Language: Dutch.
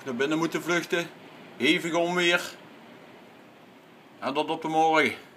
naar binnen moeten vluchten. Hevig onweer. En tot op de morgen.